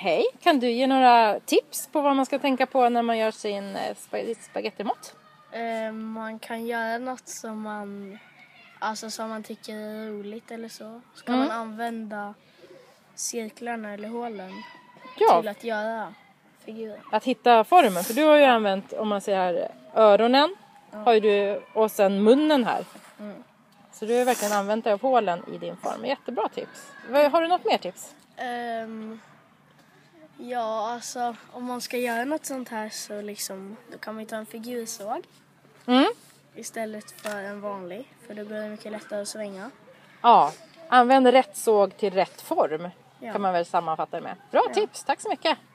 Hej, kan du ge några tips på vad man ska tänka på när man gör sin spagettimått? Man kan göra något som man tycker är roligt eller så. Ska man använda cirklarna eller hålen till att göra figurer. Att hitta formen, för du har ju använt, om man säger här, öronen har ju du, och sen munnen här. Så du har verkligen använt dig av hålen i din form. Jättebra tips. Har du något mer tips? Om man ska göra något sånt här så då kan man ta en figursåg istället för en vanlig. För då blir det mycket lättare att svänga. Ja, använd rätt såg till rätt form kan man väl sammanfatta det med. Bra tips, tack så mycket.